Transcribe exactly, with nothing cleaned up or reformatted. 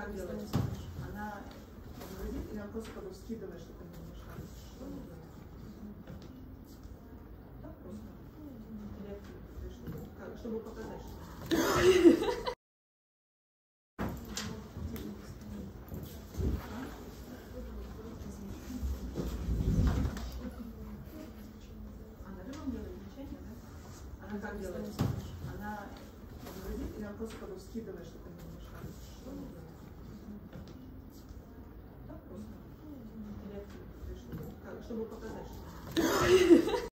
как делать? Она говорит, или она просто как бы вскидывает, чтобы не мешало? Что она делает? Так просто. Или чтобы, как, чтобы показать, что... Она как делает? Она говорит, или она просто как бы вскидывает, чтобы не мешало? Что она делает? Так просто. Или чтобы, как, чтобы показать, что...